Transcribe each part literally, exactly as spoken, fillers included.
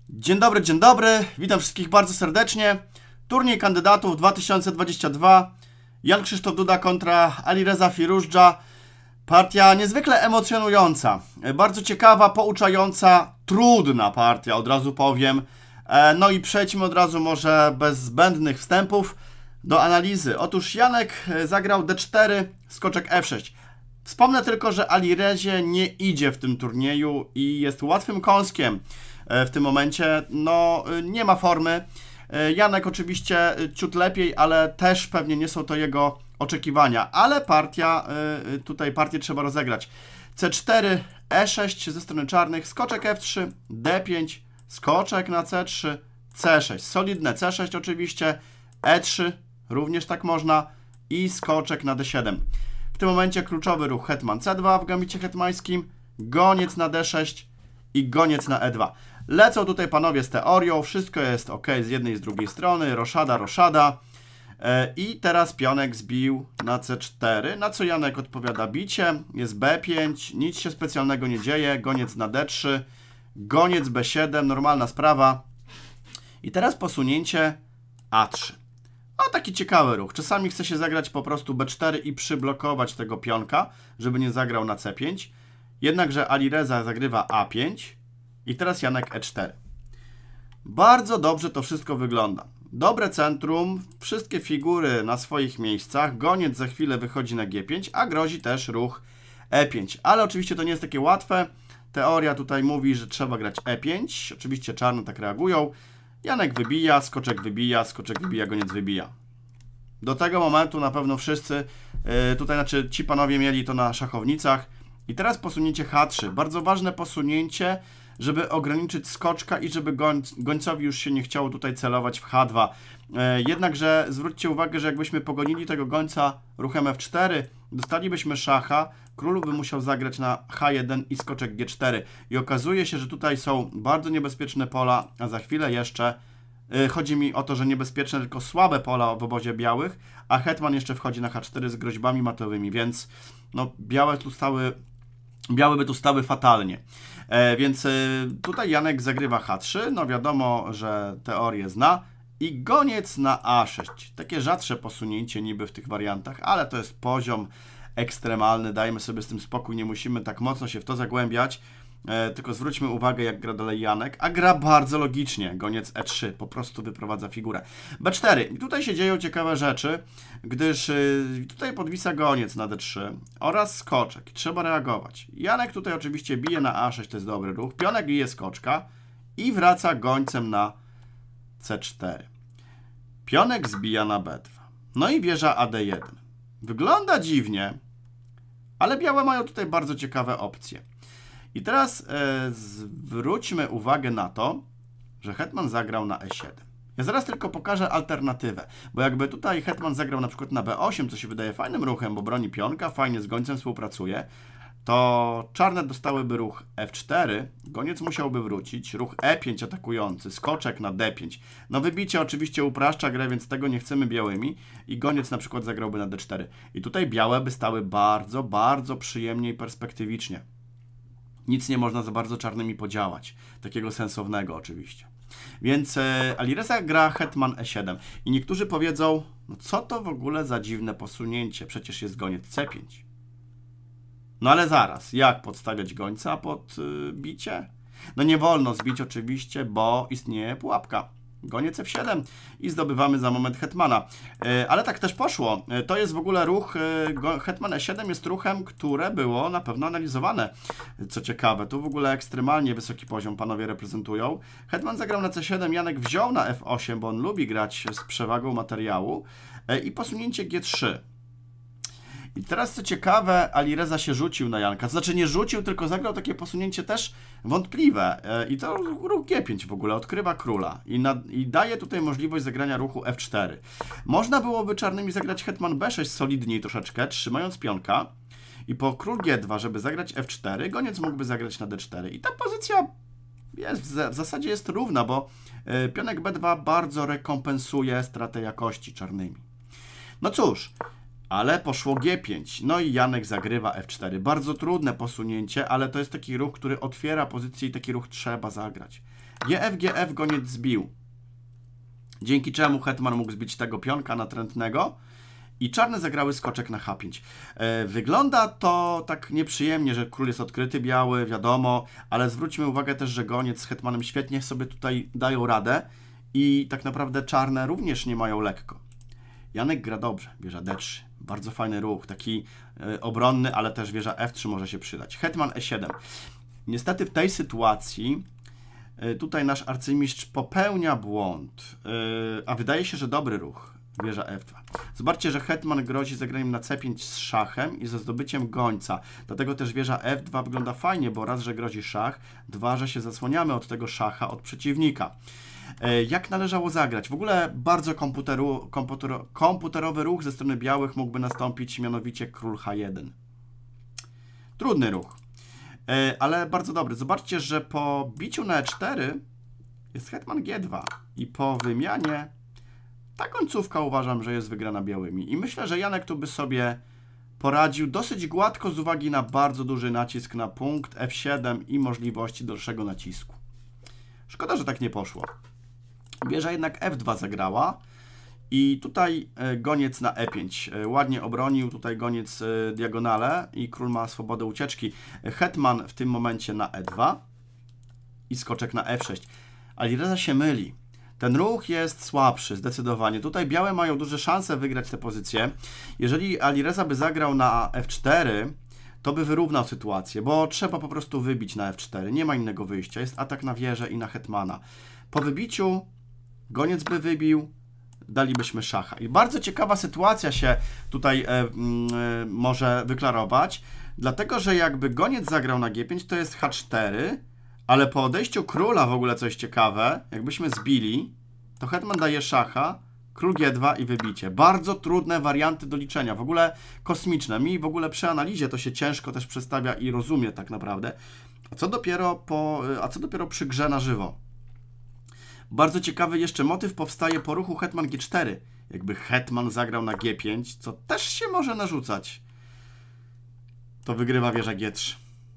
Dzień dobry, dzień dobry. Witam wszystkich bardzo serdecznie. Turniej kandydatów dwa tysiące dwudziesty drugi. Jan Krzysztof Duda kontra Alireza Firouzja. Partia niezwykle emocjonująca. Bardzo ciekawa, pouczająca, trudna partia, od razu powiem. No i przejdźmy od razu może bez zbędnych wstępów do analizy. Otóż Janek zagrał D cztery, skoczek F sześć. Wspomnę tylko, że Alirezie nie idzie w tym turnieju i jest łatwym kąskiem w tym momencie. No, nie ma formy. Janek oczywiście ciut lepiej, ale też pewnie nie są to jego oczekiwania. Ale partia, tutaj partię trzeba rozegrać. C cztery, E sześć ze strony czarnych, skoczek F trzy, D pięć, skoczek na C trzy, C sześć. Solidne C sześć oczywiście, E trzy, również tak można i skoczek na D siedem. W tym momencie kluczowy ruch hetman C dwa w gambicie hetmańskim, goniec na D sześć i goniec na E dwa. Lecą tutaj panowie z teorią, wszystko jest ok z jednej i z drugiej strony, roszada, roszada. I teraz pionek zbił na C cztery, na co Janek odpowiada bicie, jest B pięć, nic się specjalnego nie dzieje, goniec na D trzy, goniec B siedem, normalna sprawa. I teraz posunięcie A trzy. O, taki ciekawy ruch. Czasami chce się zagrać po prostu B cztery i przyblokować tego pionka, żeby nie zagrał na C pięć. Jednakże Alireza zagrywa A pięć i teraz Janek E cztery. Bardzo dobrze to wszystko wygląda. Dobre centrum, wszystkie figury na swoich miejscach, goniec za chwilę wychodzi na G pięć, a grozi też ruch E pięć. Ale oczywiście to nie jest takie łatwe. Teoria tutaj mówi, że trzeba grać E pięć. Oczywiście czarne tak reagują. Janek wybija, skoczek wybija, skoczek wybija, goniec wybija. Do tego momentu na pewno wszyscy, yy, tutaj znaczy ci panowie mieli to na szachownicach. I teraz posunięcie H trzy. Bardzo ważne posunięcie, żeby ograniczyć skoczka i żeby gońc, gońcowi już się nie chciało tutaj celować w H dwa. Yy, jednakże zwróćcie uwagę, że jakbyśmy pogonili tego gońca ruchem F cztery, dostalibyśmy szacha, król by musiał zagrać na H jeden i skoczek G cztery. I okazuje się, że tutaj są bardzo niebezpieczne pola, a za chwilę jeszcze yy, chodzi mi o to, że niebezpieczne tylko słabe pola w obozie białych, a hetman jeszcze wchodzi na H cztery z groźbami matowymi, więc no, białe tu stały, białe by tu stały fatalnie. E, więc e, tutaj Janek zagrywa H trzy, no wiadomo, że teorię zna. I goniec na A sześć. Takie rzadsze posunięcie niby w tych wariantach, ale to jest poziom ekstremalny, dajmy sobie z tym spokój, nie musimy tak mocno się w to zagłębiać, e, tylko zwróćmy uwagę, jak gra dalej Janek, a gra bardzo logicznie. Goniec E trzy, po prostu wyprowadza figurę. B cztery. I tutaj się dzieją ciekawe rzeczy, gdyż y, tutaj podwisa goniec na D trzy oraz skoczek. Trzeba reagować. Janek tutaj oczywiście bije na A sześć, to jest dobry ruch. Pionek bije skoczka i wraca gońcem na C cztery. Pionek zbija na B dwa. No i wieża A D jeden. Wygląda dziwnie, ale białe mają tutaj bardzo ciekawe opcje. I teraz e, zwróćmy uwagę na to, że hetman zagrał na E siedem. Ja zaraz tylko pokażę alternatywę, bo jakby tutaj hetman zagrał na przykład na B osiem, co się wydaje fajnym ruchem, bo broni pionka, fajnie z gońcem współpracuje, to czarne dostałyby ruch F cztery, goniec musiałby wrócić, ruch E pięć atakujący, skoczek na D pięć. No wybicie oczywiście upraszcza grę, więc tego nie chcemy białymi i goniec na przykład zagrałby na D cztery. I tutaj białe by stały bardzo, bardzo przyjemnie i perspektywicznie. Nic nie można za bardzo czarnymi podziałać, takiego sensownego oczywiście. Więc e, Alireza gra hetman E siedem i niektórzy powiedzą, no co to w ogóle za dziwne posunięcie, przecież jest goniec C pięć. No ale zaraz, jak podstawiać gońca pod y, bicie? No nie wolno zbić oczywiście, bo istnieje pułapka. Goniec F siedem i zdobywamy za moment hetmana. Y, ale tak też poszło. Y, to jest w ogóle ruch, y, hetman E siedem jest ruchem, które było na pewno analizowane. Co ciekawe, tu w ogóle ekstremalnie wysoki poziom panowie reprezentują. Hetman zagrał na C siedem, Janek wziął na F osiem, bo on lubi grać z przewagą materiału. Y, I posunięcie G trzy. I teraz co ciekawe, Alireza się rzucił na Janka. To znaczy nie rzucił, tylko zagrał takie posunięcie też wątpliwe. I to ruch G pięć w ogóle odkrywa króla. I, na, I daje tutaj możliwość zagrania ruchu F cztery. Można byłoby czarnymi zagrać hetman B sześć solidniej troszeczkę, trzymając pionka. I po król G dwa, żeby zagrać F cztery, goniec mógłby zagrać na D cztery. I ta pozycja jest, w zasadzie jest równa, bo pionek B dwa bardzo rekompensuje stratę jakości czarnymi. No cóż, ale poszło G pięć. No i Janek zagrywa F cztery. Bardzo trudne posunięcie, ale to jest taki ruch, który otwiera pozycję i taki ruch trzeba zagrać. G F, G F goniec zbił. Dzięki czemu hetman mógł zbić tego pionka natrętnego i czarne zagrały skoczek na H pięć. E, wygląda to tak nieprzyjemnie, że król jest odkryty biały, wiadomo, ale zwróćmy uwagę też, że goniec z hetmanem świetnie sobie tutaj dają radę i tak naprawdę czarne również nie mają lekko. Janek gra dobrze, wieża D trzy, bardzo fajny ruch, taki e, obronny, ale też wieża F trzy może się przydać. Hetman E siedem. Niestety w tej sytuacji e, tutaj nasz arcymistrz popełnia błąd, e, a wydaje się, że dobry ruch. Wieża F dwa. Zobaczcie, że hetman grozi zagraniem na C pięć z szachem i ze zdobyciem gońca. Dlatego też wieża F dwa wygląda fajnie, bo raz, że grozi szach, dwa, że się zasłaniamy od tego szacha, od przeciwnika. E, jak należało zagrać? W ogóle bardzo komputeru, komputer, komputerowy ruch ze strony białych mógłby nastąpić, mianowicie król H jeden. Trudny ruch, e, ale bardzo dobry. Zobaczcie, że po biciu na E cztery jest hetman G dwa i po wymianie ta końcówka uważam, że jest wygrana białymi. I myślę, że Janek tu by sobie poradził dosyć gładko z uwagi na bardzo duży nacisk na punkt F siedem i możliwości dalszego nacisku. Szkoda, że tak nie poszło. Wieża jednak F dwa zagrała i tutaj goniec na E pięć. Ładnie obronił tutaj goniec diagonale i król ma swobodę ucieczki. Hetman w tym momencie na E dwa i skoczek na F sześć. Alireza się myli. Ten ruch jest słabszy, zdecydowanie. Tutaj białe mają duże szanse wygrać tę pozycję. Jeżeli Alireza by zagrał na F cztery, to by wyrównał sytuację, bo trzeba po prostu wybić na F cztery. Nie ma innego wyjścia. Jest atak na wieżę i na hetmana. Po wybiciu goniec by wybił, dalibyśmy szacha. I bardzo ciekawa sytuacja się tutaj e, e, może wyklarować, dlatego że jakby goniec zagrał na G pięć, to jest H cztery, ale po odejściu króla w ogóle coś ciekawe, jakbyśmy zbili, to hetman daje szacha, król G dwa i wybicie. Bardzo trudne warianty do liczenia, w ogóle kosmiczne. Mi w ogóle przy analizie to się ciężko też przedstawia i rozumie tak naprawdę. A co dopiero, po, a co dopiero przy grze na żywo. Bardzo ciekawy jeszcze motyw powstaje po ruchu hetman G cztery. Jakby hetman zagrał na G pięć, co też się może narzucać, to wygrywa wieża G trzy.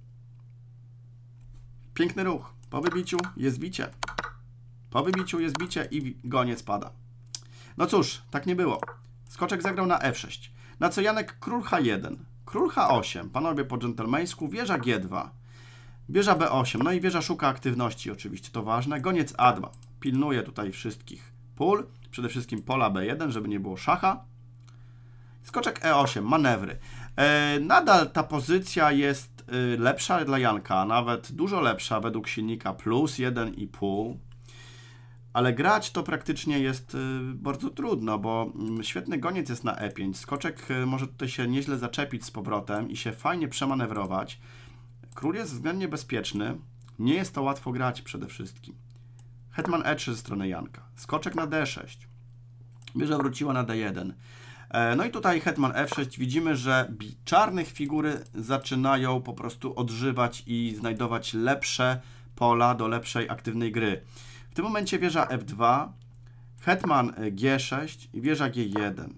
Piękny ruch. Po wybiciu jest bicie. Po wybiciu jest bicie i goniec pada. No cóż, tak nie było. Skoczek zagrał na F sześć. Na co Janek król H jeden. Król H osiem. Panowie po dżentelmeńsku. Wieża G dwa. Wieża B osiem. No i wieża szuka aktywności, oczywiście to ważne. Goniec A dwa. Pilnuje tutaj wszystkich pól. Przede wszystkim pola B jeden, żeby nie było szacha. Skoczek E osiem. Manewry. E, nadal ta pozycja jest y, lepsza dla Janka. Nawet dużo lepsza według silnika. Plus jeden i pół. Ale grać to praktycznie jest y, bardzo trudno, bo y, świetny goniec jest na E pięć. Skoczek y, może tutaj się nieźle zaczepić z powrotem i się fajnie przemanewrować. Król jest względnie bezpieczny. Nie jest to łatwo grać przede wszystkim. Hetman E trzy ze strony Janka. Skoczek na D sześć. Wieża wróciła na D jeden. E, no i tutaj hetman F sześć. Widzimy, że czarnych figury zaczynają po prostu odżywać i znajdować lepsze pola do lepszej, aktywnej gry. W tym momencie wieża F dwa, hetman G sześć i wieża G jeden.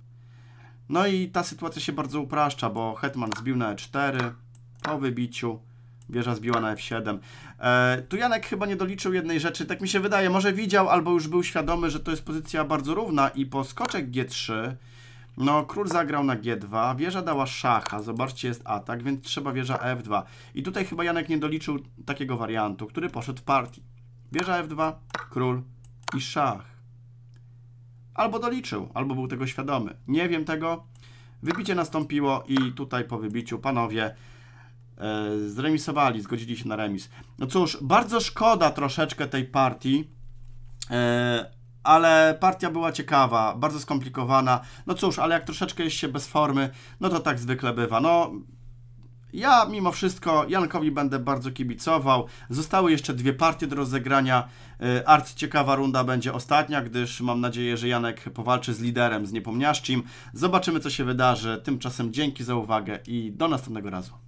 No i ta sytuacja się bardzo upraszcza, bo hetman zbił na E cztery, po wybiciu wieża zbiła na F siedem. E, tu Janek chyba nie doliczył jednej rzeczy, tak mi się wydaje, może widział albo już był świadomy, że to jest pozycja bardzo równa i po skoczek G trzy, no król zagrał na G dwa, wieża dała szacha, zobaczcie jest atak, więc trzeba wieża F dwa. I tutaj chyba Janek nie doliczył takiego wariantu, który poszedł w partii. Wieża F dwa, król i szach. Albo doliczył, albo był tego świadomy. Nie wiem tego. Wybicie nastąpiło i tutaj po wybiciu panowie e, zremisowali, zgodzili się na remis. No cóż, bardzo szkoda troszeczkę tej partii, e, ale partia była ciekawa, bardzo skomplikowana. No cóż, ale jak troszeczkę jest się bez formy, no to tak zwykle bywa. No, ja mimo wszystko Jankowi będę bardzo kibicował. Zostały jeszcze dwie partie do rozegrania. Arcyciekawa runda będzie ostatnia, gdyż mam nadzieję, że Janek powalczy z liderem, z Niepomniażczym. Zobaczymy, co się wydarzy. Tymczasem dzięki za uwagę i do następnego razu.